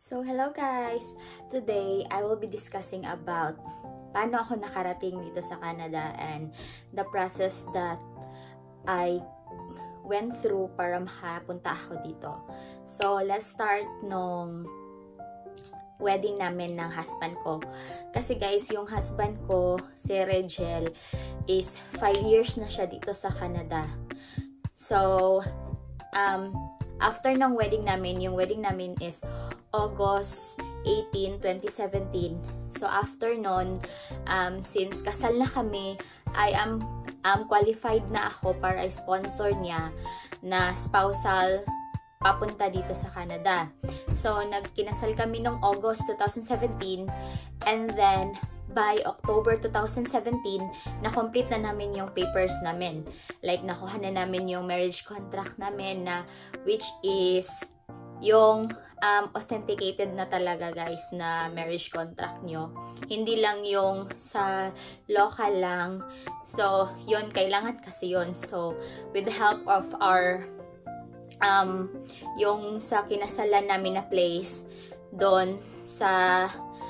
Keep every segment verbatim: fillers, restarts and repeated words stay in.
So, hello guys! Today, I will be discussing about paano ako nakarating dito sa Canada and the process that I went through para makapunta ako dito. So, let's start nung wedding namin ng husband ko. Kasi guys, yung husband ko, si Regel, is five years na siya dito sa Canada. So, um, after ng wedding namin, yung wedding namin is August eighteenth, twenty seventeen. So, after nun, um, since kasal na kami, I am um, qualified na ako para sponsor niya na spousal papunta dito sa Canada. So, nagkinasal kami noong August twenty seventeen, and then by October twenty seventeen, na-complete na namin yung papers namin. Like, nakuha na namin yung marriage contract namin na which is yung um, authenticated na talaga guys na marriage contract nyo. Hindi lang yung sa local lang. So, yun, kailangan kasi yun. So, with the help of our um, yung sa kinasalan namin na place doon sa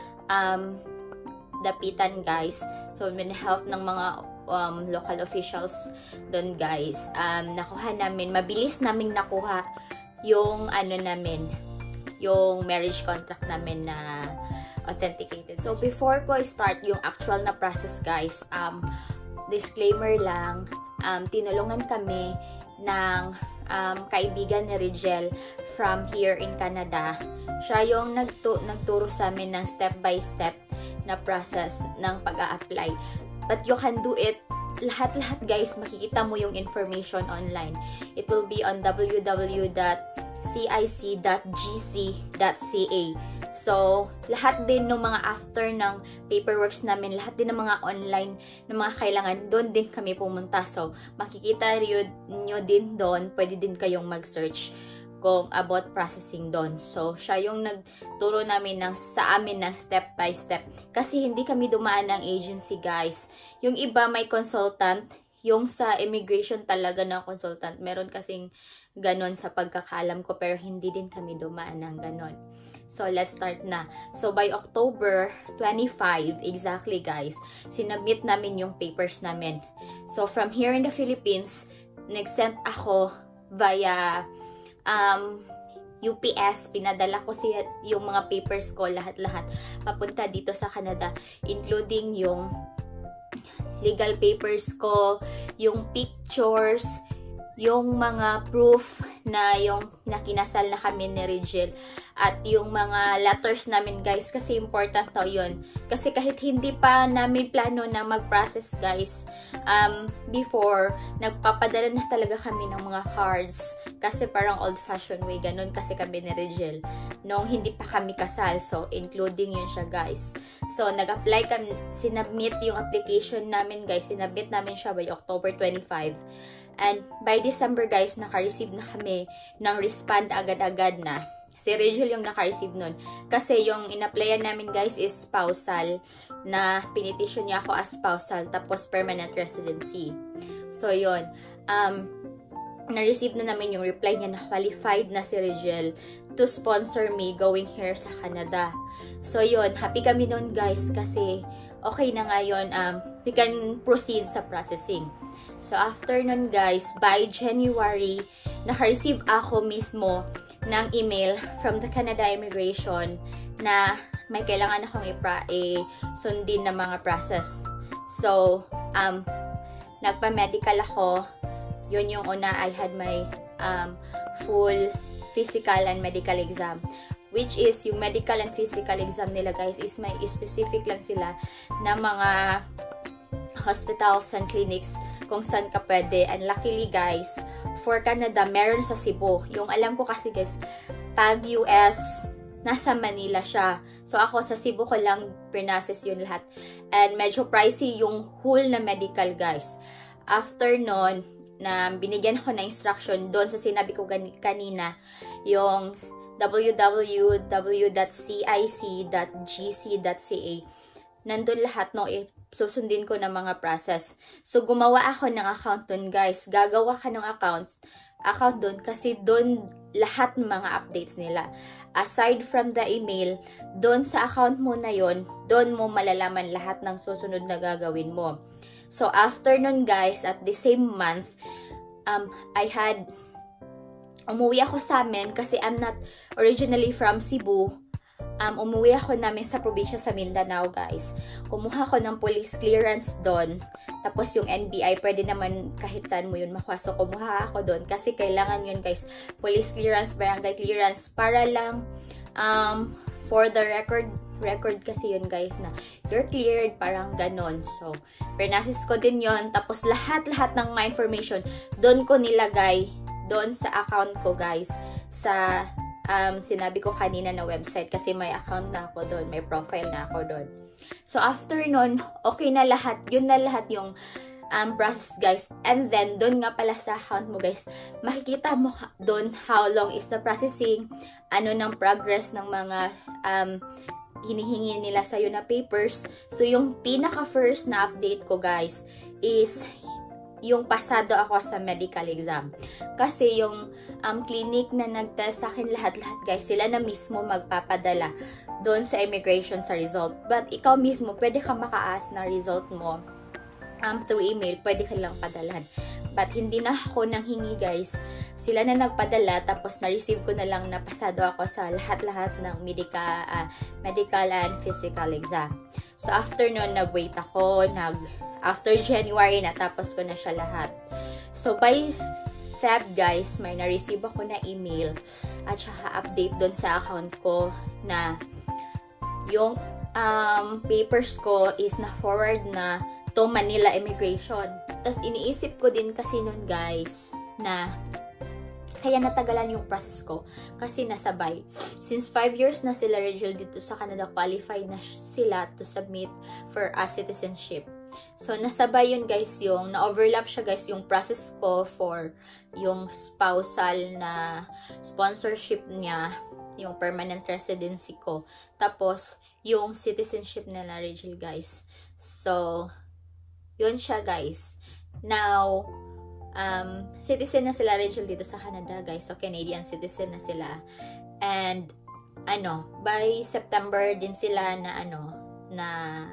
um, dapitan guys. So, with the help ng mga um, local officials doon guys, um, nakuha namin, mabilis namin nakuha yung ano namin, yung marriage contract namin na authenticated. So, before ko start yung actual na process guys, um, disclaimer lang, um, tinulungan kami ng um, kaibigan ni Regel from here in Canada. Siya yung nagtu nagturo sa amin ng step by step na process ng pag-a-apply. But you can do it lahat-lahat guys, makikita mo yung information online. It will be on w w w dot c i c dot g c dot c a. So, lahat din ng mga after ng paperworks namin, lahat din ng mga online ng mga kailangan, doon din kami pumunta. So, makikita nyo din doon, pwede din kayong mag-search kung about processing doon. So, siya yung nagturo namin ng, sa amin ng step by step. Kasi hindi kami dumaan ng agency, guys. Yung iba may consultant, yung sa immigration talaga na consultant. Meron kasing ganon sa pagkakaalam ko, pero hindi din kami dumaan ng ganon. So, let's start na. So, by October twenty-fifth, exactly guys, sinubmit namin yung papers namin. So, from here in the Philippines, nag-send ako via Um, U P S, pinadala ko siya yung mga papers ko, lahat-lahat, papunta dito sa Canada, including yung legal papers ko, yung pictures, yung mga proof na yung nakinasal na kami ni Regel, at yung mga letters namin guys, kasi important to yun. Kasi kahit hindi pa namin plano na mag-process guys, um, before, nagpapadala na talaga kami ng mga cards. Kasi parang old-fashioned way, ganun kasi kami ni Regel nung hindi pa kami kasal. So, including yun siya guys. So, nag-apply kami, sinubmit yung application namin guys, sinubmit namin siya by October twenty-fifth. And by December guys, naka-receive na kami ng respond agad-agad na. Si Regel yung naka-receive nun. Kasi yung in-applyan namin guys is spousal, na pinetition niya ako as spousal, tapos permanent residency. So, yun. Um, na-receive na namin yung reply niya na qualified na si Regel to sponsor me going here sa Canada. So, yun. Happy kami nun guys kasi okay na ngayon. Um, we can proceed sa processing. So, after nun guys, by January, naka-receive ako mismo ng email from the Canada Immigration na may kailangan akong i-sundin na mga process. So, um, nagpa-medical ako. Yun yung una, I had my um, full physical and medical exam. Which is, yung medical and physical exam nila guys, is may specific lang sila na mga hospitals and clinics kung saan ka pwede. And luckily guys, for Canada, meron sa Cebu. Yung alam ko kasi guys, pag U S, nasa Manila siya. So ako sa Cebu ko lang pinases yun lahat. And medyo pricey yung whole na medical guys. After nun, na binigyan ko na instruction doon sa sinabi ko kanina, yung w w w dot c i c dot g c dot c a. Nandun lahat, no, eh, susundin ko na mga process. So, gumawa ako ng account doon, guys. Gagawa ka ng accounts, account doon kasi doon lahat ng mga updates nila. Aside from the email, doon sa account mo na yon, doon mo malalaman lahat ng susunod na gagawin mo. So, after nun guys, at the same month, um, I had, umuwi ako sa amin kasi I'm not originally from Cebu. Um, umuwi ako namin sa probinsya sa Mindanao, guys. Kumuha ko ng police clearance doon. Tapos yung N B I, pwede naman kahit saan mo yun makuha. So, kumuha ako doon kasi kailangan yun, guys. Police clearance, barangay clearance, para lang um, for the record, record kasi yun, guys, na you're cleared, parang ganon. So, pernasis ko din yun. Tapos, lahat-lahat ng my information, doon ko nilagay, doon sa account ko, guys, sa Um, sinabi ko kanina na website kasi may account na ako doon, may profile na ako doon. So, after nun, okay na lahat. Yun na lahat yung um, process, guys. And then, doon nga pala sa account mo, guys, makikita mo doon how long is the processing, ano ng progress ng mga um, hinihingi nila sa'yo na papers. So, yung pinaka-first na update ko, guys, is yung pasado ako sa medical exam. Kasi yung um, clinic na nag-test sa akin lahat-lahat, guys, sila na mismo magpapadala doon sa immigration sa result. But ikaw mismo, pwede ka maka-ask na result mo um, through email, pwede ka lang padalan. But hindi na ako nang hingi, guys. Sila na nagpadala, tapos na-receive ko na lang na pasado ako sa lahat-lahat ng medical, uh, medical and physical exam. So, after nun, nag-wait ako, nag after January, natapos ko na siya lahat. So, by Feb, guys, may na-receive ako na email at saka update doon sa account ko na yung um, papers ko is na-forward na to Manila Immigration. Tapos, iniisip ko din kasi nun, guys, na kaya natagalan yung process ko kasi nasabay. Since five years na sila, Rachel, dito sa Canada, qualified na sila to submit for a citizenship. So, nasabay yun, guys, yung na-overlap siya, guys, yung process ko for yung spousal na sponsorship niya, yung permanent residency ko. Tapos, yung citizenship nila, Rachel, guys. So, yun siya, guys. Now, um, citizen na sila, Rachel, dito sa Canada, guys. So, Canadian citizen na sila. And, ano, by September din sila na, ano, na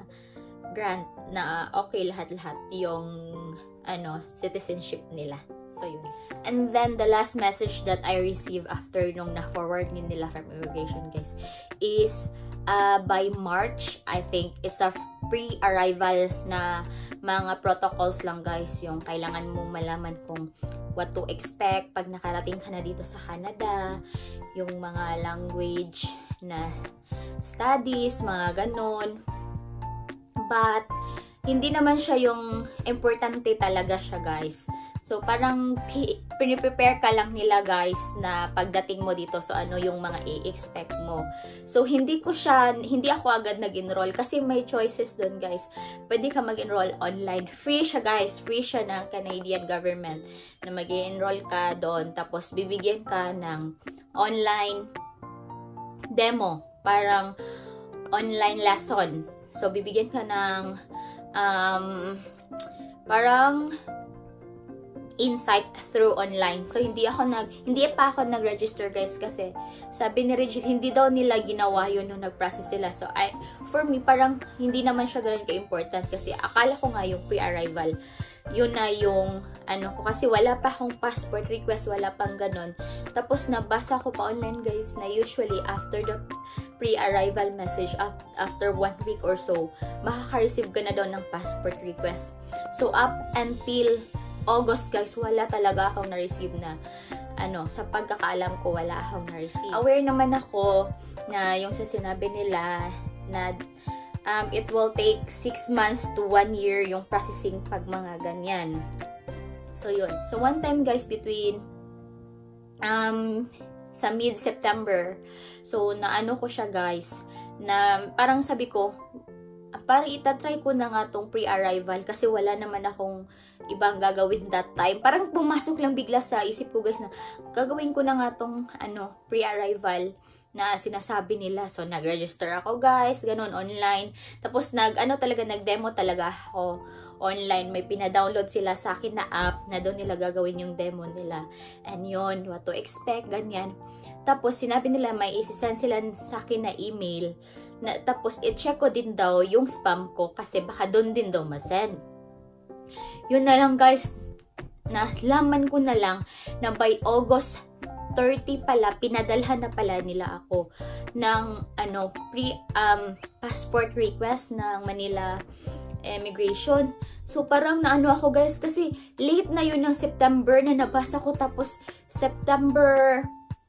grant na okay lahat-lahat yung ano citizenship nila. So yun. And then the last message that I received after nung na-forward nila from immigration, guys, is uh, by March, I think it's a pre-arrival na mga protocols lang, guys, yung kailangan mong malaman kung what to expect pag nakarating ka na dito sa Canada, yung mga language na studies, mga ganon. But, hindi naman siya yung importante talaga siya, guys. So, parang piniprepare ka lang nila, guys, na pagdating mo dito. So, ano yung mga i-expect mo. So, hindi ko siya, hindi ako agad nag-enroll kasi may choices doon, guys. Pwede ka mag-enroll online. Free siya, guys. Free siya ng Canadian government na mag-enroll ka doon. Tapos, bibigyan ka ng online demo. Parang online lesson. So, bibigyan ka ng um, parang insight through online. So, hindi ako nag, hindi pa ako nag-register, guys, kasi sabi ni Regil, hindi daw nila ginawa yun nung nag-process sila. So, I, for me, parang hindi naman siya ganun ka-important kasi akala ko nga yung pre-arrival, yun na yung, ano ko, kasi wala pa akong passport request, wala pang ganun. Tapos, nabasa ko pa online, guys, na usually after the pre-arrival message, after one week or so, makaka-receive ka na daw ng passport request. So, up until August, guys, wala talaga akong na-receive na, ano, sa pagkakaalam ko, wala akong na-receive. Aware naman ako na yung sa sinabi nila na um, it will take six months to one year yung processing pag mga ganyan. So, yun. So, one time, guys, between um, sa mid-September, so, naano ko siya, guys, na parang sabi ko, parang itatry ko na nga tong pre-arrival kasi wala naman akong ibang gagawin that time. Parang pumasok lang bigla sa isip ko, guys, na gagawin ko na nga tong ano, pre-arrival na sinasabi nila. So, nag-register ako guys, ganun, online. Tapos, nag, ano talaga, nag-demo talaga ako online. May pina-download sila sa akin na app na doon nila gagawin yung demo nila. And yun, what to expect, ganyan. Tapos, sinabi nila may isi-send sila sa akin na email. Na, tapos, i-check ko din daw yung spam ko kasi baka doon din daw ma-send. Yun na lang guys, nalaman ko na lang na by August thirty pala, pinadalhan na pala nila ako ng ano, pre, um, passport request ng Manila Immigration. So, parang naano ako guys, kasi late na yun ng September na nabasa ko, tapos September,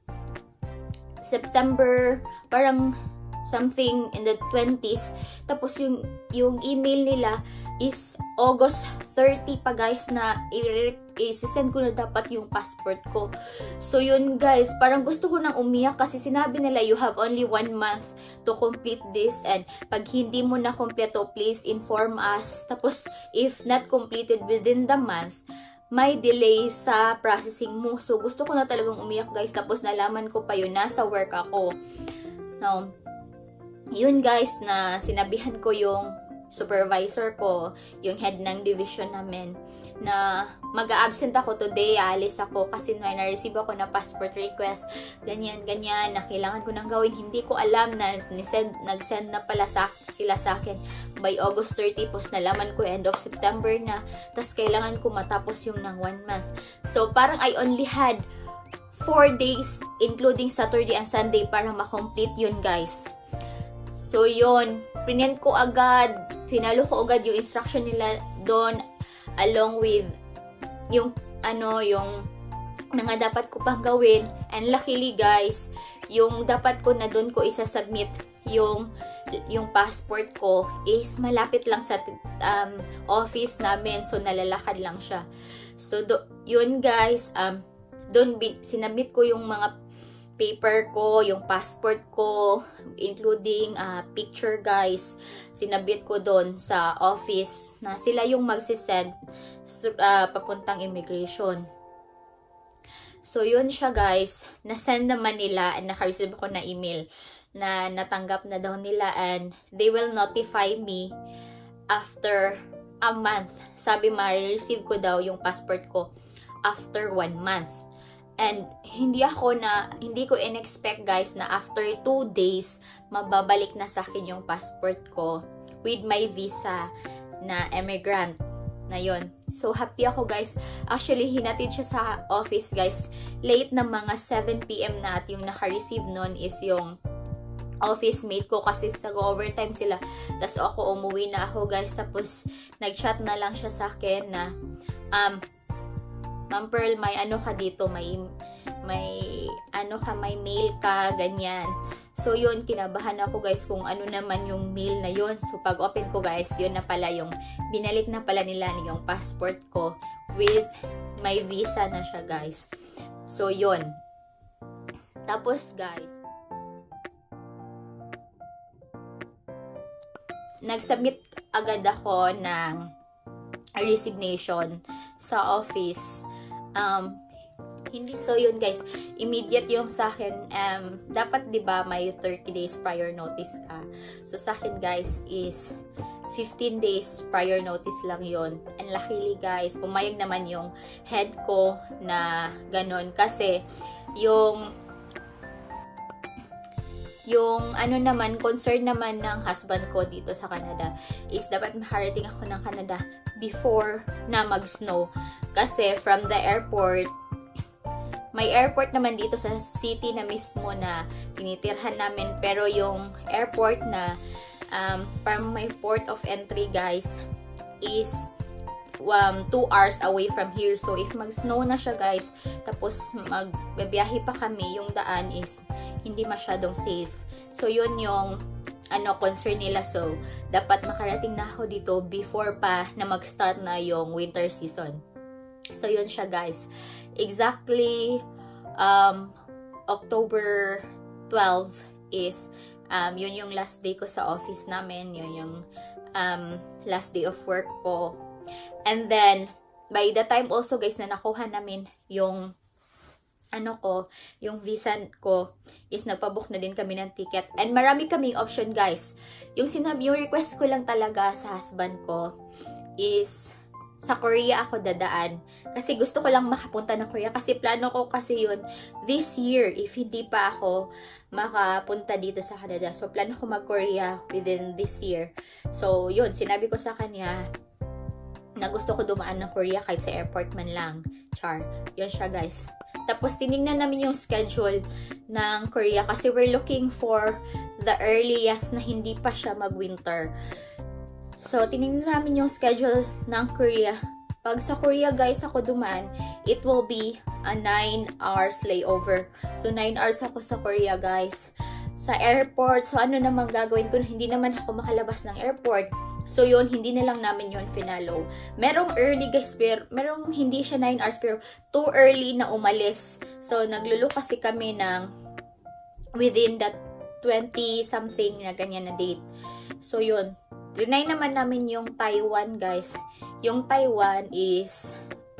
September, parang something in the twenties, tapos yung, yung email nila is August thirty pa guys, na i-send ko na dapat yung passport ko. So yun guys, parang gusto ko nang umiyak kasi sinabi nila you have only one month to complete this, and pag hindi mo na kompleto, please inform us. Tapos if not completed within the month, may delay sa processing mo. So gusto ko na talagang umiyak guys, tapos nalaman ko pa yun, nasa work ako. Now, yun guys, na sinabihan ko yung supervisor ko, yung head ng division namin, na mag-a-absent ako today, aalis ako kasi may na-receive ako na passport request, ganyan, ganyan, na kailangan ko nang gawin. Hindi ko alam na nag-send na pala sa, sila sa akin by August thirty, pos nalaman ko end of September na, tas kailangan ko matapos yung ng one month. So, parang I only had four days, including Saturday and Sunday, para ma-complete yun guys. So, yun, pinend ko agad, finalo ko agad yung instruction nila doon, along with yung, ano, yung mga dapat ko pang gawin. And luckily guys, yung dapat ko na doon ko isa-submit yung, yung passport ko is malapit lang sa um, office namin. So, nalalakad lang siya. So, do, yun guys, um, doon sinabit ko yung mga paper ko, yung passport ko, including uh, picture guys, sinabit ko doon sa office na sila yung magsisend uh, papuntang immigration. So, yun siya guys, nasend naman nila, and naka-receive ako na email na natanggap na daw nila, and they will notify me after a month. Sabi, ma-receive ko daw yung passport ko after one month. And hindi ako na, hindi ko in-expect guys na after two days, mababalik na sa akin yung passport ko with my visa na immigrant na yon. So, happy ako guys. Actually, hinatid siya sa office guys. Late na mga seven p m na, at yung naka-receive nun is yung office mate ko kasi sa overtime sila. Tapos ako, umuwi na ako guys. Tapos, nag-chat na lang siya sa akin na, um, Ma'am Pearl, may ano ka dito, may, may, ano ka, may mail ka, ganyan. So, yun, kinabahan ako guys kung ano naman yung mail na yun. So, pag open ko guys, yun na pala yung, binalik na pala nila yung passport ko with my visa na siya guys. So, yun. Tapos guys, nag-submit agad ako ng resignation sa office. Um, hindi, so yun guys, immediate yung sa akin. Um, dapat diba may thirty days prior notice ka. So sa akin guys is fifteen days prior notice lang yon. And luckily guys, pumayag naman yung head ko na ganun. Kasi yung yung ano naman, concern naman ng husband ko dito sa Canada is dapat makarating ako ng Canada before na mag-snow. Kasi from the airport, may airport naman dito sa city na mismo na tinitirhan namin. Pero yung airport na um, from my port of entry guys is um, two hours away from here. So if mag-snow na siya guys, tapos magbibiyahe pa kami, yung daan is hindi masyadong safe. So, yun yung ano, concern nila. So, dapat makarating na ako dito before pa na mag-start na yung winter season. So, yun siya guys. Exactly um, October twelfth is um, yun yung last day ko sa office namin. Yun yung um, last day of work ko. And then, by the time also guys na nakuha namin yung ano ko, yung visa ko is nagpabook na din kami ng ticket. And marami kaming option, guys. Yung sinabi, yung request ko lang talaga sa husband ko is sa Korea ako dadaan. Kasi gusto ko lang makapunta ng Korea. Kasi plano ko kasi yun this year, if hindi pa ako makapunta dito sa Canada. So, plano ko mag-Korea within this year. So, yun, sinabi ko sa kanya na gusto ko dumaan ng Korea kahit sa airport man lang. Char. Yun siya, guys. Tapos, tinignan namin yung schedule ng Korea kasi we're looking for the earliest na hindi pa siya mag-winter. So, tinignan namin yung schedule ng Korea. Pag sa Korea, guys, ako dumaan, it will be a nine hours layover. So, nine hours ako sa Korea, guys. Sa airport, so ano naman gagawin ko? Hindi naman ako makalabas ng airport. So, yun, hindi na lang namin yun finalo. Merong early, guys, pero merong hindi siya nine hours, pero too early na umalis. So, naglulo kasi kami ng within that twenty something na ganyan na date. So, yun. Rinay naman namin yung Taiwan, guys. Yung Taiwan is,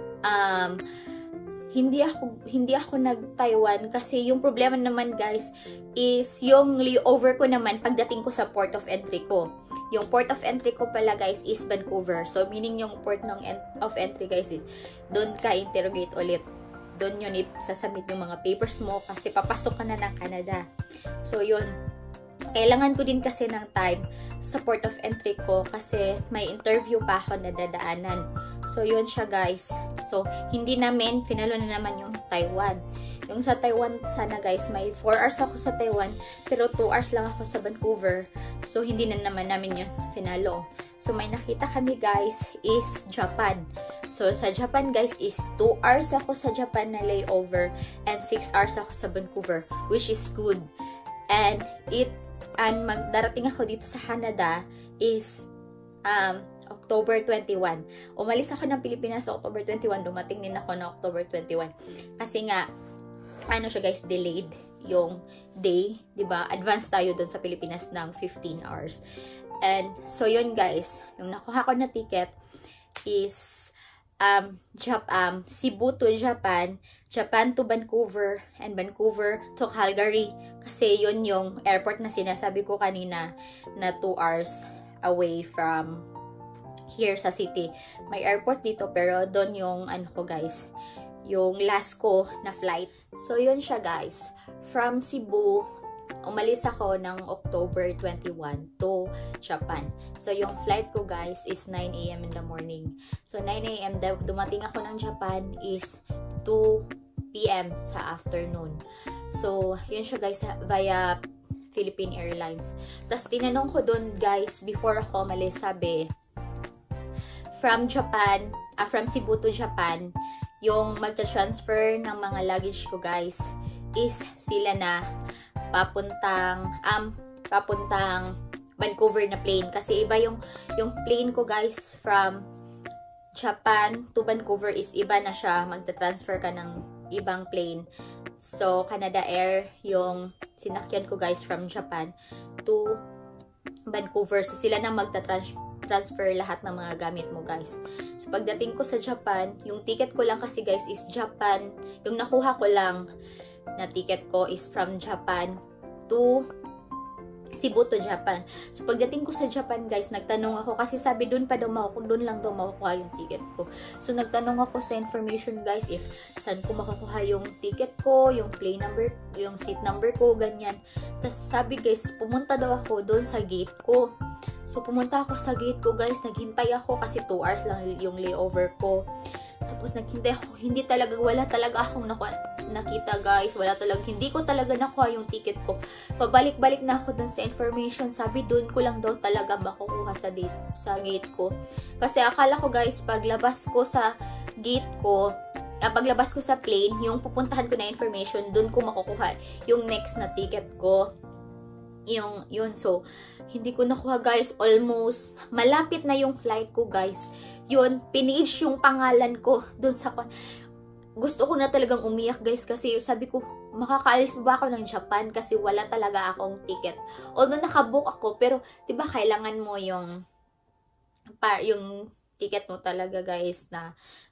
um, hindi ako, hindi ako nag-Taiwan kasi yung problema naman, guys, is yung layover ko naman pagdating ko sa port of entry ko. Yung port of entry ko pala, guys, is Vancouver. So, meaning yung port ng of entry, guys, is doon ka interrogate ulit. Doon yun isasubmit yung mga papers mo kasi papasok ka na ng Canada. So, yun. Kailangan ko din kasi ng time sa port of entry ko kasi may interview pa ako na dadaanan. So, yun siya, guys. So, hindi namin, finalo na naman yung Taiwan. Yung sa Taiwan, sana, guys, may four hours ako sa Taiwan, pero two hours lang ako sa Vancouver. So, hindi na naman namin yun finalo. So, may nakita kami, guys, is Japan. So, sa Japan, guys, is two hours ako sa Japan na layover and six hours ako sa Vancouver, which is good. And, it, and magdarating ako dito sa Canada is, um, October twenty-one. Umalis ako ng Pilipinas sa October twenty-one. Dumating din ako na October twenty-one. Kasi nga, ano siya, guys, delayed yung day. Diba? Advance tayo dun sa Pilipinas ng fifteen hours. And, so yun, guys. Yung nakuha ko na ticket is um, Jap um, Cebu to Japan, Japan to Vancouver, and Vancouver to Calgary. Kasi yun yung airport na sinasabi ko kanina na two hours away from here sa city. May airport dito pero doon yung ano ko, guys, yung last ko na flight. So yun siya, guys. From Cebu, umalis ako ng October twenty-one to Japan. So yung flight ko, guys, is nine A M in the morning. So nine A M dumating ako ng Japan is two P M sa afternoon. So yun siya, guys, via Philippine Airlines. Tapos tinanong ko doon, guys, before ako umalis, sabi, from Japan, ah, from Cebu to Japan, yung magta-transfer ng mga luggage ko, guys, is sila na papuntang, um, papuntang Vancouver na plane. Kasi iba yung, yung plane ko, guys, from Japan to Vancouver is iba na siya. Magta-transfer ka ng ibang plane. So, Canada Air, yung sinakyan ko, guys, from Japan to Vancouver. So, sila na magta-transfer transfer lahat ng mga gamit mo, guys. So, pagdating ko sa Japan, yung ticket ko lang kasi, guys, is Japan. Yung nakuha ko lang na ticket ko is from Japan to Cebu to Japan. So, pagdating ko sa Japan, guys, nagtanong ako kasi sabi doon pa daw makukuha, doon lang daw makukuha yung ticket ko. So, nagtanong ako sa information, guys, if saan ko makukuha yung ticket ko, yung plane number, yung seat number ko, ganyan. Tapos, sabi, guys, pumunta daw ako doon sa gate ko. So, pumunta ako sa gate ko, guys. Naghintay ako kasi two hours lang yung layover ko. Tapos, naghintay ako. Hindi talaga, wala talaga akong nakuha, nakita, guys. Wala talaga, hindi ko talaga nakuha yung ticket ko. Pabalik-balik na ako dun sa information. Sabi, dun ko lang daw talaga makukuha sa, date, sa gate ko. Kasi akala ko, guys, paglabas ko sa gate ko, ah, paglabas ko sa plane, yung pupuntahan ko na information, dun ko makukuha yung next na ticket ko. Yung, yun, so, hindi ko nakuha, guys. Almost, malapit na yung flight ko, guys. Yun, pinage yung pangalan ko dun sa, gusto ko na talagang umiyak, guys, kasi sabi ko, makakaalis ba ako ng Japan kasi wala talaga akong ticket. Although nakabook ako, pero, diba, kailangan mo yung, pa, yung ticket mo talaga, guys, na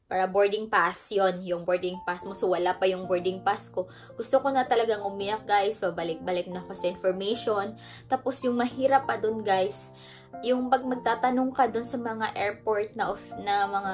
para boarding pass, yon yung boarding pass mo. So, wala pa yung boarding pass ko. Gusto ko na talagang umiyak, guys. Pabalik-balik na ako sa information. Tapos, yung mahirap pa dun, guys, yung pag magtatanong ka dun sa mga airport na, of, na mga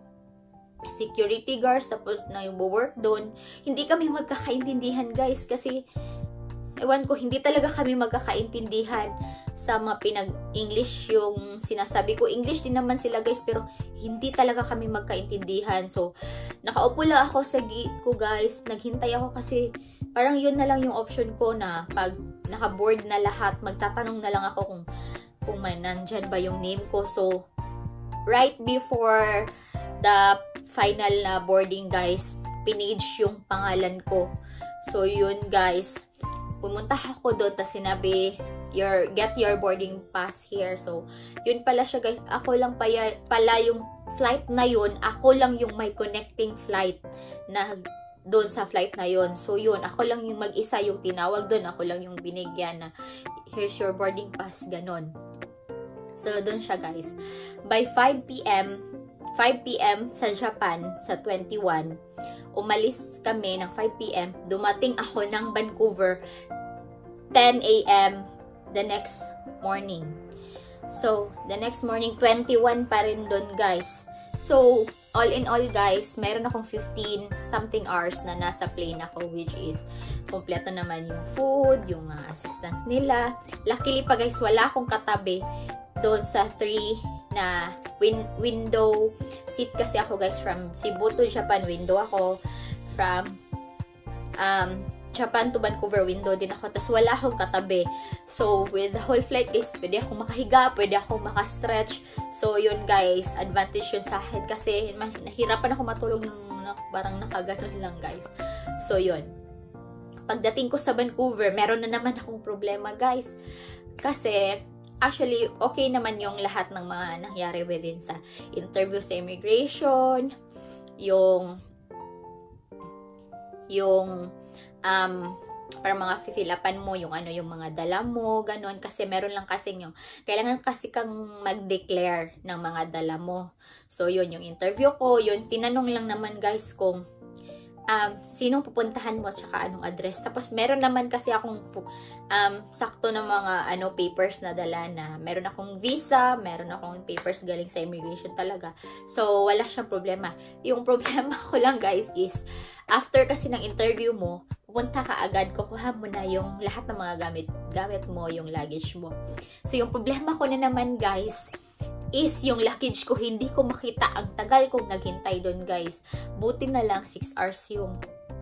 security guards, tapos na yung work dun, hindi kami magkakaintindihan, guys. Kasi, ewan ko, hindi talaga kami magkakaintindihan sa mga pinag-English yung sinasabi ko. English din naman sila, guys, pero hindi talaga kami magkaintindihan. So, nakaupo lang ako sa gate ko, guys. Naghintay ako kasi parang yun na lang yung option ko na pag naka-board na lahat, magtatanong na lang ako kung kung man nandyan ba yung name ko. So, right before the final na boarding, guys, pinage yung pangalan ko. So, yun, guys. Pumunta ako doon, tapos sinabi, your, get your boarding pass here. So, yun pala siya, guys. Ako lang pala, pala yung flight na yun. Ako lang yung may connecting flight na doon sa flight na yun. So, yun. Ako lang yung mag-isa yung tinawag doon. Ako lang yung binigyan na, here's your boarding pass. Ganon. So, doon siya, guys. By five p m five p m sa Japan, sa twenty-one, umalis kami ng five p m Dumating ako ng Vancouver ten a m the next morning. So, the next morning, twenty-one pa rin doon, guys. So, all in all, guys, meron akong fifteen something hours na nasa plane ako, which is kompleto naman yung food, yung uh, assistance nila. Luckily pa, guys, wala akong katabi doon sa three na win window seat kasi ako, guys, from Cebu to Japan, window ako. From um, Japan to Vancouver, window din ako. Tapos wala akong katabi. So, with the whole flight, guys, pwede akong makahiga, pwede akong makastretch. So, yun, guys, advantage yun sa akin. Kasi, nahirapan ako matulog ng parang nakaganon lang, guys. So, yun. Pagdating ko sa Vancouver, meron na naman akong problema, guys. Kasi, actually, okay naman yung lahat ng mga nangyari within sa interview sa immigration, yung yung um, para mga fifilapan mo, yung ano, yung mga dala mo, ganon. Kasi meron lang kasi yung, kailangan kasi kang mag-declare ng mga dala mo. So, yun, yung interview ko, yun, tinanong lang naman, guys, kung um, sinong pupuntahan mo, tsaka anong address. Tapos, meron naman kasi akong um, sakto ng mga ano, papers na dala na. Meron akong visa, meron akong papers galing sa immigration talaga. So, wala siyang problema. Yung problema ko lang, guys, is after kasi ng interview mo, pupunta ka agad, kukuha mo na yung lahat ng mga gamit, gamit mo, yung luggage mo. So, yung problema ko na naman, guys, is yung luggage ko, hindi ko makita. Ang tagal kong naghintay doon, guys. Buti na lang, six hours yung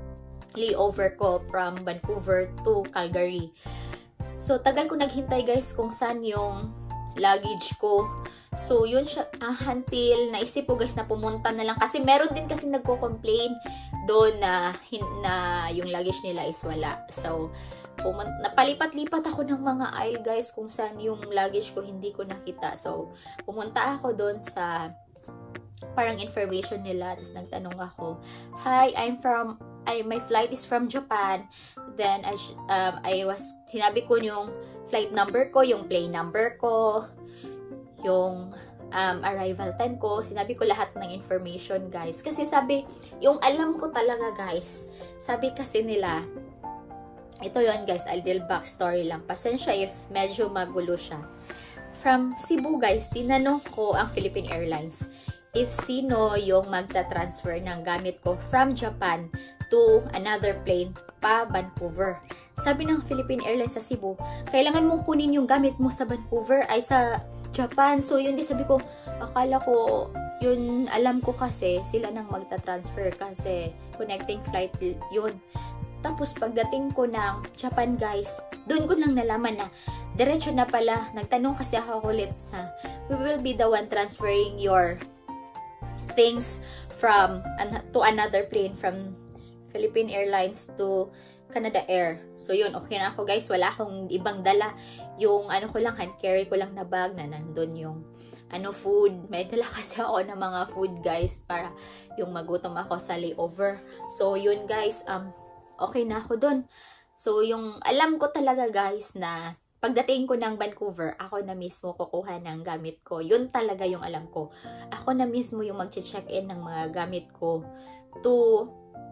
layover ko from Vancouver to Calgary. So, tagal ko naghintay, guys, kung saan yung luggage ko. So, yun siya, ah, until naisip ko, guys, na pumunta na lang. Kasi meron din kasi nagko-complain doon na, na yung luggage nila is wala. So, napalipat-lipat ako ng mga aisle, guys, kung saan yung luggage ko hindi ko nakita. So, pumunta ako doon sa parang information nila. Tapos nagtanong ako, hi, I'm from, I, my flight is from Japan. Then, I, um, I was, sinabi ko yung flight number ko, yung plane number ko, yung um, arrival time ko. Sinabi ko lahat ng information, guys. Kasi sabi, yung alam ko talaga, guys, sabi kasi nila, ito yon, guys, a little backstory lang. Pasensya if medyo magulo siya. From Cebu, guys, tinanong ko ang Philippine Airlines if sino yung magta-transfer ng gamit ko from Japan to another plane pa Vancouver. Sabi ng Philippine Airlines sa Cebu, kailangan mong kunin yung gamit mo sa Vancouver ay sa Japan. So, yun, guys, sabi ko, akala ko, yun, alam ko kasi, sila nang magta-transfer kasi connecting flight yun. Tapos, pagdating ko ng Japan, guys, doon ko lang nalaman na diretso na pala. Nagtanong kasi ako ulit sa, we will be the one transferring your things from, an to another plane from Philippine Airlines to Canada Air. So, yun, okay na ako, guys. Wala akong ibang dala. Yung, ano ko lang, hand carry ko lang na bag na nandun yung, ano, food. May dala kasi ako ng mga food, guys, para yung magutom ako sa layover. So, yun, guys, um, okay na ako dun. So, yung, alam ko talaga, guys, na pagdating ko ng Vancouver, ako na mismo kukuha ng gamit ko. Yun talaga yung alam ko. Ako na mismo yung mag-check-in ng mga gamit ko to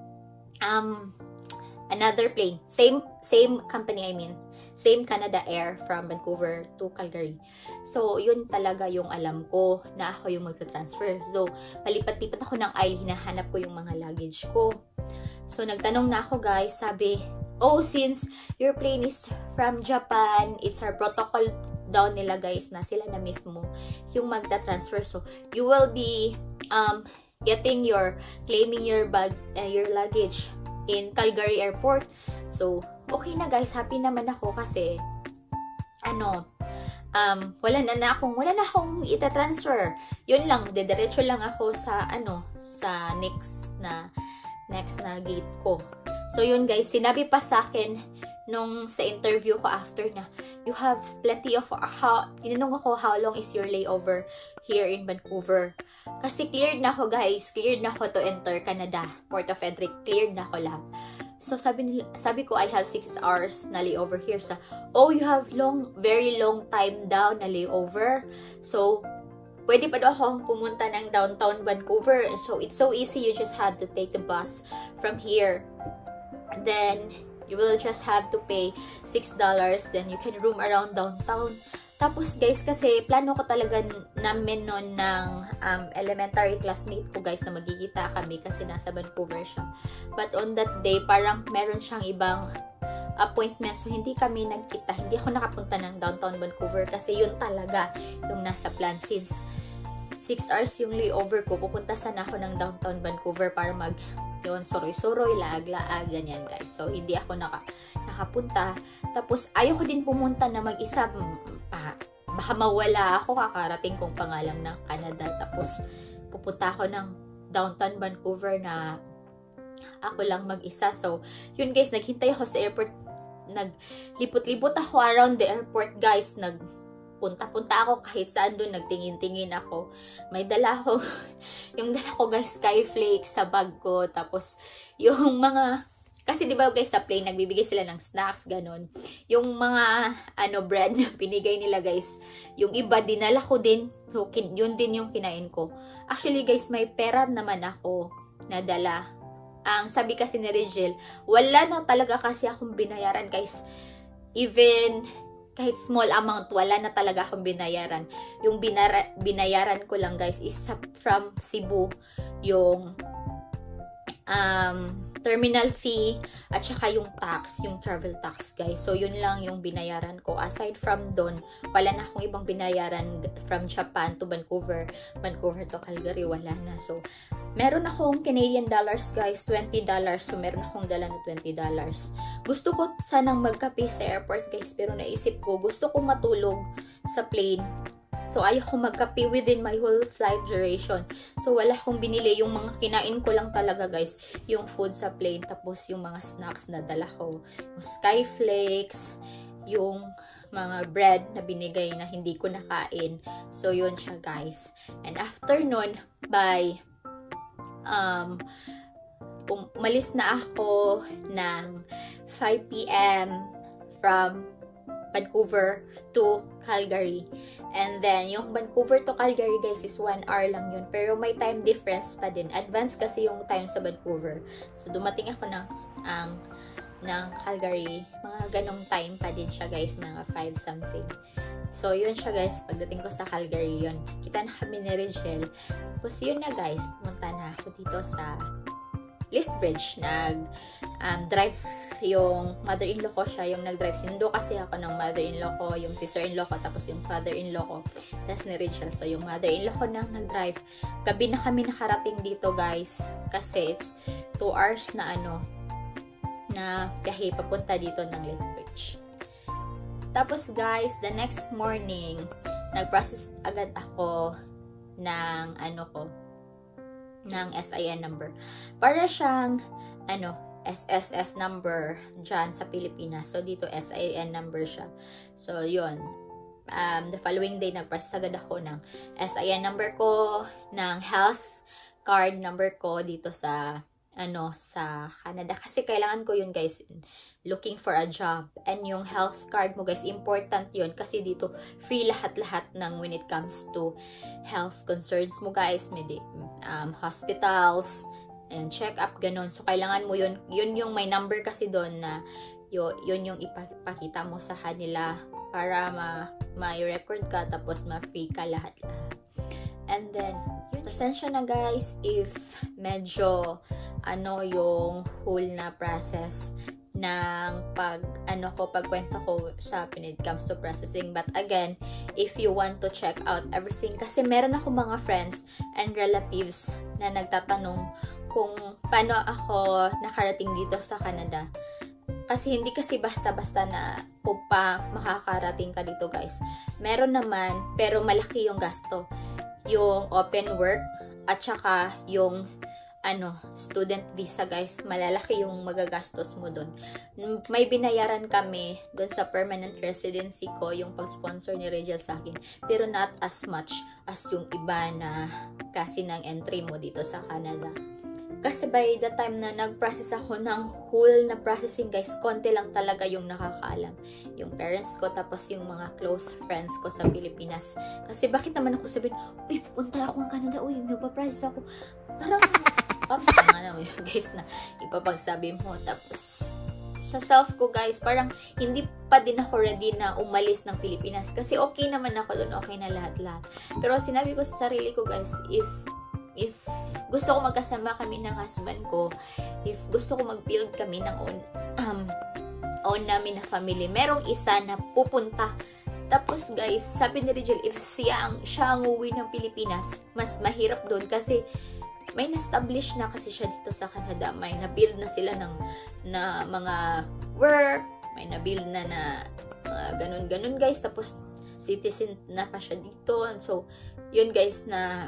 um another plane. Same same company, I mean. Same Canada Air from Vancouver to Calgary. So, yun talaga yung alam ko na ako yung magta-transfer. So, palipat-lipat ako ng aisle, hinahanap ko yung mga luggage ko. So, nagtanong na ako guys, sabi, oh, since your plane is from Japan, it's our protocol daw nila guys na sila na mismo yung magta-transfer. So, you will be um, getting your, claiming your bag, uh, your luggage in Calgary Airport. So, okay na guys, happy naman ako kasi ano, um, wala na na akong, wala na akong ita-transfer. Yun lang, dediretso lang ako sa ano, sa next na next na gate ko. So yun guys, sinabi pa sa akin nung sa interview ko after na, you have plenty of, how, tinanong ako how long is your layover here in Vancouver. Kasi cleared na ako guys, cleared na ako to enter Canada, Port of Entry, cleared na ako lahat. So, sabi, nila, sabi ko, I have six hours na layover here. Sa, oh, you have long, very long time daw na layover. So, pwede pa daw akong pumunta ng downtown Vancouver. So, it's so easy. You just have to take the bus from here. Then, you will just have to pay six dollars. Then, you can room around downtown. Tapos guys, kasi plano ko talaga namin noon ng um, elementary classmate ko guys na magkikita kami kasi nasa Vancouver siya. But on that day, parang meron siyang ibang appointment. So, hindi kami nagkita. Hindi ako nakapunta ng downtown Vancouver kasi yun talaga yung nasa plan. Since six hours yung layover ko, pupunta sana ako ng downtown Vancouver para mag yun, suroy-suroy, laag-laag, ganyan guys. So, hindi ako naka, nakapunta. Tapos, ayaw ko din pumunta na mag-isa. Pa, baka mawala ako, kakarating kong pangalang ng Canada. Tapos, pupunta ako ng downtown Vancouver na ako lang mag-isa. So, yun guys, naghintay ako sa airport. Naglipot-lipot ako around the airport guys. Nag punta-punta ako kahit saan doon, nagtingin-tingin ako. May dala ako, yung dala ko guys, skyflakes sa bag ko. Tapos, yung mga, kasi di ba guys, sa plane, nagbibigay sila ng snacks, ganun. Yung mga, ano, bread na pinigay nila guys, yung iba, dinala ko din. So, kin yun din yung kinain ko. Actually guys, may pera naman ako na dala. Ang sabi kasi ni Rigel, wala na talaga kasi akong binayaran guys. Even, kahit small amount, wala na talaga akong binayaran. Yung binara, binayaran ko lang guys is from Cebu, yung um, terminal fee at saka yung tax, yung travel tax guys. So yun lang yung binayaran ko. Aside from doon, wala na akong ibang binayaran from Japan to Vancouver, Vancouver to Calgary, wala na. So meron akong Canadian dollars guys, twenty dollars. So meron akong dala na twenty dollars. Gusto ko sanang magkape sa airport guys, pero naisip ko, gusto ko matulog sa plane. So, ayaw ko magkape within my whole flight duration. So, wala akong binili. Yung mga kinain ko lang talaga, guys, yung food sa plane. Tapos, yung mga snacks na dala ko. Yung skyflakes, yung mga bread na binigay na hindi ko nakain. So, yun siya, guys. And after nun, by um, umalis na ako ng five p m from Vancouver to Calgary. And then, yung Vancouver to Calgary, guys, is one hour lang yun. Pero may time difference pa din. Advance kasi yung time sa Vancouver. So, dumating ako ng, um, ng Calgary. Mga ganong time pa din siya, guys. Mga five something. So, yun siya, guys. Pagdating ko sa Calgary, yun. Kita na kami ni Rigel. Tapos, yun na, guys. Pumunta na ako dito sa lift bridge. Nag, um, drive yung mother-in-law ko siya, yung nag-drive. Sinundo kasi ako ng mother-in-law ko, yung sister-in-law ko, tapos yung father-in-law ko, tapos ni Rachel. So, yung mother-in-law ko nang nag-drive. Gabi na kami nakarating dito, guys. Kasi it's two hours na ano, na biyahe papunta dito ng Lake Bridge. Tapos, guys, the next morning, nag-process agad ako ng ano ko, ng S I N number. Para siyang, ano, S S S number dyan sa Pilipinas. So, dito S I N number siya. So, yun. Um, the following day, nagprocess agad ako ng S I N number ko, ng health card number ko dito sa ano, sa Canada. Kasi kailangan ko yun, guys, looking for a job. And yung health card mo, guys, important yun. Kasi dito, free lahat-lahat ng when it comes to health concerns mo, guys. Medi um, hospitals, and check-up, ganun. So, kailangan mo yun. Yun yung may number kasi doon na yun, yun yung ipakita mo sa kanila para ma, ma-record ka, tapos ma-free ka lahat-lahat. And then, yun, pasensya na, guys, if medyo ano yung whole na process ng pag ano ko pagkwento ko sa when it comes to processing. But again, if you want to check out everything, kasi meron ako mga friends and relatives na nagtatanong kung paano ako nakarating dito sa Canada. Kasi hindi kasi basta-basta na pa makakarating ka dito, guys. Meron naman, pero malaki yung gasto. Yung open work at saka yung ano, student visa, guys, malalaki yung magagastos mo doon. May binayaran kami doon sa permanent residency ko, yung pag-sponsor ni Rachel sa akin, pero not as much as yung iba na kasi ng entry mo dito sa Canada. Kasi by the time na nag-process ako ng whole na processing, guys, konti lang talaga yung nakakaalam. Yung parents ko, tapos yung mga close friends ko sa Pilipinas. Kasi bakit naman ako sabihin, uy, pupunta ako ng Canada, uy, nagpa-process ako. Parang, oh, tanga na yun, guys, na ipapagsabi mo. Tapos, sa self ko, guys, parang hindi pa din ako ready na umalis ng Pilipinas. Kasi okay naman ako doon, okay na lahat-lahat. Pero sinabi ko sa sarili ko, guys, if if gusto ko magkasama kami ng husband ko, if gusto ko mag-build kami ng own, um, own namin na family, merong isa na pupunta. Tapos, guys, sabi ni Rachel, if siya ang, siya ang uwi ng Pilipinas, mas mahirap doon kasi may na-establish na kasi siya dito sa Canada. May na-build na sila ng na mga work, may na-build na na uh, ganun-ganun, guys. Tapos, citizen na pa siya dito. So, yun, guys, na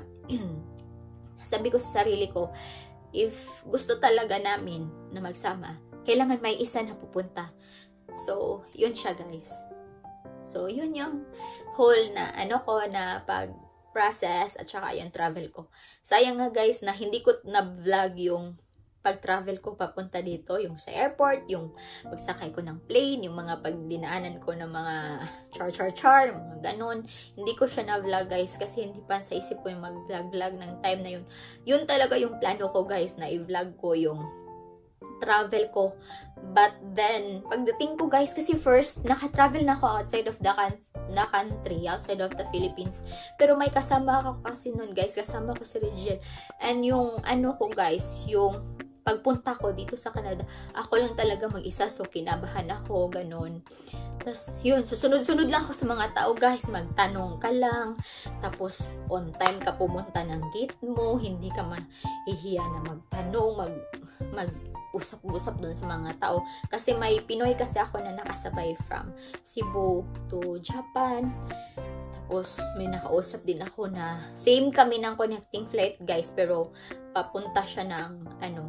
sabi ko sa sarili ko, if gusto talaga namin na magsama, kailangan may isa na pupunta. So, yun siya, guys. So, yun yung whole na ano ko na pag-process at saka yung travel ko. Sayang nga, guys, na hindi ko na-vlog yung pag-travel ko papunta dito, yung sa airport, yung pagsakay ko ng plane, yung mga pagdinaanan ko ng mga char-char-char, mga ganon. Hindi ko siya na-vlog, guys, kasi hindi pa sa isip ko yung mag-vlog-vlog ng time na yun. Yun talaga yung plano ko, guys, na i-vlog ko yung travel ko. But then, pagdating ko, guys, kasi first, naka-travel na ako outside of the country, na country, outside of the Philippines. Pero may kasama ako kasi nun, guys. Kasama ko si Rachel. And yung, ano ko, guys, yung pagpunta ko dito sa Canada, ako lang talaga mag-isa. So, kinabahan ako, ganun. Tapos, yun, susunod-sunod lang ako sa mga tao, guys. Magtanong ka lang. Tapos, on time ka pumunta ng gate mo. Hindi ka mahihiya na magtanong, mag, mag usap-usap doon sa mga tao. Kasi may Pinoy kasi ako na nakasabay from Cebu to Japan. Tapos, may nakausap din ako na same kami ng connecting flight, guys. Pero, papunta siya ng, ano,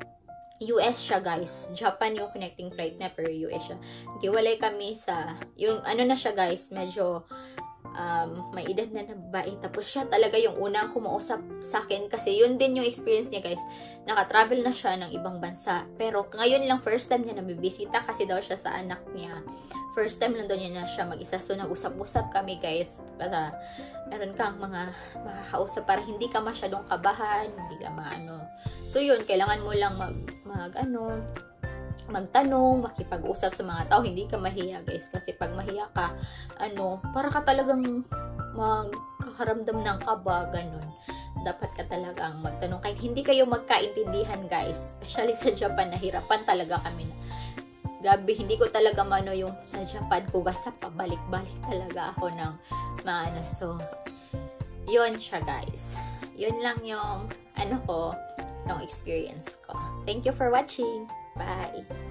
U S siya, guys. Japan yung connecting flight na, pero U S siya. Giwalay kami sa, yung ano na siya, guys, medyo um, may edad na na babae. Tapos siya talaga yung unang kumausap sa akin kasi yun din yung experience niya, guys. Naka-travel na siya ng ibang bansa. Pero ngayon lang, first time niya nabibisita kasi daw siya sa anak niya. First time lang daw niya na siya mag-isa. So, nag-usap-usap kami, guys. Para meron kang mga makakausap para hindi ka masyadong kabahan, hindi ka maano. So, yun, kailangan mo lang mag, mag ano, magtanong, makipag-usap sa mga tao. Hindi ka mahiya, guys. Kasi pag mahiya ka, ano, para ka talagang magkakaramdam ng kaba, ganun. Dapat ka talagang magtanong. Kahit hindi kayo magkaintindihan, guys. Especially sa Japan, nahirapan talaga kami na. Grabe, hindi ko talaga mano yung sa Japan ko. Basta pabalik-balik talaga ako ng maano. So, yun siya, guys. Yun lang yung, ano ko, yung experience ko. Thank you for watching. Bye!